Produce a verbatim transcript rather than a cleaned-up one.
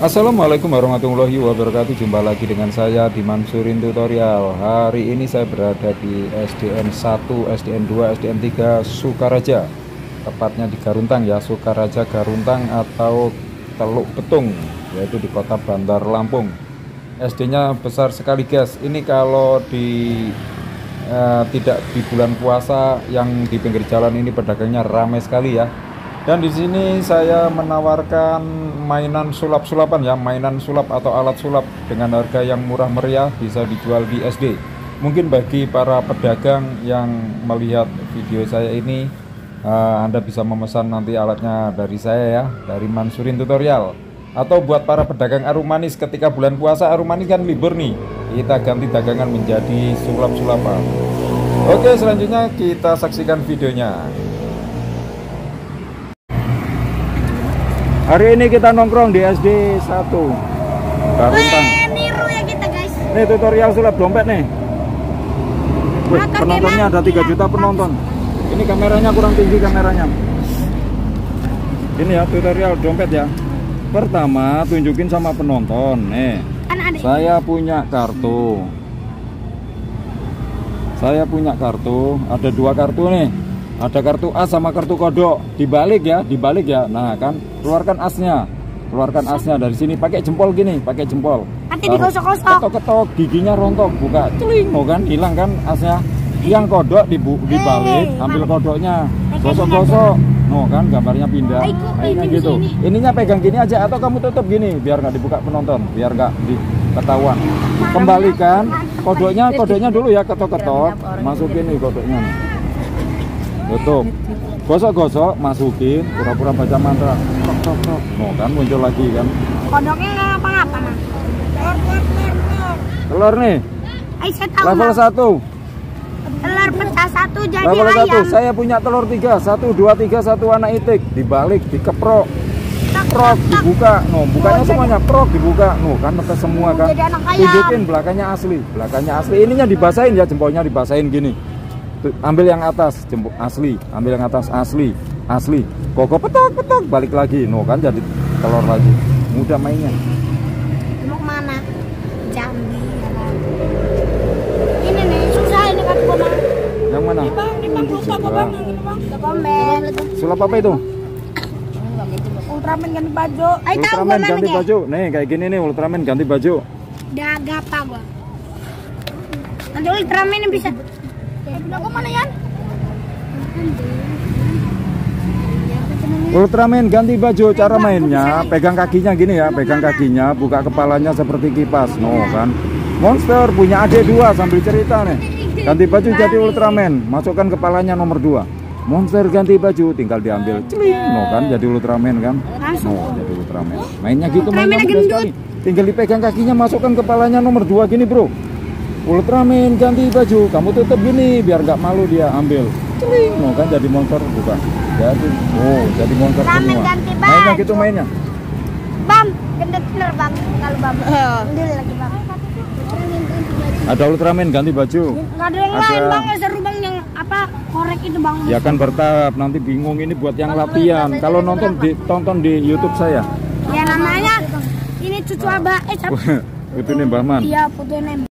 Assalamualaikum warahmatullahi wabarakatuh. Jumpa lagi dengan saya di Mansurin Tutorial. Hari ini saya berada di S D N satu, S D N dua, S D N tiga Sukaraja, tepatnya di Garuntang ya, Sukaraja Garuntang atau Teluk Betung, yaitu di kota Bandar Lampung. S D-nya besar sekali guys. Ini kalau di eh, tidak di bulan puasa, yang di pinggir jalan ini pedagangnya ramai sekali ya. Dan di sini saya menawarkan mainan sulap-sulapan ya, mainan sulap atau alat sulap dengan harga yang murah meriah, bisa dijual di S D. Mungkin bagi para pedagang yang melihat video saya ini, uh, Anda bisa memesan nanti alatnya dari saya ya, dari Mansurin Tutorial. Atau buat para pedagang arum manis, ketika bulan puasa arum manis kan libur nih, kita ganti dagangan menjadi sulap-sulapan. Oke, selanjutnya kita saksikan videonya. Hari ini kita nongkrong di S D satu Garuntang. Weh, niru ya kita guys. Nih tutorial sulap dompet nih. Wih, penontonnya ada tiga juta penonton. Ini kameranya kurang tinggi kameranya. Ini ya tutorial dompet ya. Pertama tunjukin sama penonton. Nih, saya punya kartu. Saya punya kartu. Ada dua kartu nih. Ada kartu as sama kartu kodok, dibalik ya, dibalik ya. Nah kan, keluarkan asnya, keluarkan asnya dari sini, pakai jempol gini, pakai jempol. Nanti digosok-gosok. Ketok-ketok, giginya rontok, buka, celing, oh kan, hilang kan asnya. Yang kodok dibu dibalik, ambil kodoknya, gosok-gosok, no kan, gambarnya pindah. Mainnya gitu. Ininya pegang gini aja atau kamu tutup gini, biar nggak dibuka penonton, biar nggak diketahuan. Kembalikan kodoknya, kodoknya dulu ya, ketok-ketok, masukin nih kodoknya. Tutup, gosok-gosok, masukin, pura-pura baca mantra, tok tok tok, mau kan muncul lagi kan. Kodoknya nggak ngapa-ngapa nah. Telur nih, Ay, saya tahu level nah. satu, Telur pecah satu jadi level ayam. satu, saya punya telur tiga, satu, dua, tiga, satu anak itik, dibalik, dikeprok, prok, dibuka, no, bukanya semuanya, prok, dibuka, no, kan netes semua kan. Tunjukin belakangnya asli, belakangnya asli, ininya dibasahin ya, jempolnya dibasahin gini. Ambil yang atas, jempol asli, ambil yang atas asli, asli, koko petok petok, balik lagi, no kan jadi telur lagi, mudah mainnya. Mau kemana? Jambi. Ini nih susah ini kan gua. Yang mana? Bang, di bang lupa kok bang, komen. Sulap apa itu? Ultraman ganti baju. Ay, tahu Ultraman ganti baju, nih kayak gini nih Ultraman ganti baju. Daga apa gua? Nanti Ultraman ini bisa. Aku mana ya? Ultraman ganti baju, cara mainnya pegang kakinya gini ya, pegang kakinya, buka kepalanya seperti kipas, no kan. Monster punya adik dua sambil cerita nih. Ganti baju jadi Ultraman, masukkan kepalanya nomor dua. Monster ganti baju, tinggal diambil, celing, no kan jadi Ultraman kan. No, jadi Ultraman. Mainnya gitu, mainnya mudah sekali. Tinggal dipegang kakinya, masukkan kepalanya nomor dua gini bro. Ultraman ganti baju, kamu tutup gini biar nggak malu dia ambil. Celing, no kan jadi monster bukan. Jadi, oh jadi monster semua. Mainnya gitu mainnya. Bam, gendut bener bang, kalau bam. Gendut lagi bang. Ada Ultraman ganti baju. Nggak ada yang lain bang, seru bang yang apa korek itu bang. Ya kan bertahap, nanti bingung ini buat yang latihan. Kalau nonton di tonton di YouTube saya. Ya namanya ini cucu abah, eh Itu nih Mbah Man. Iya, putu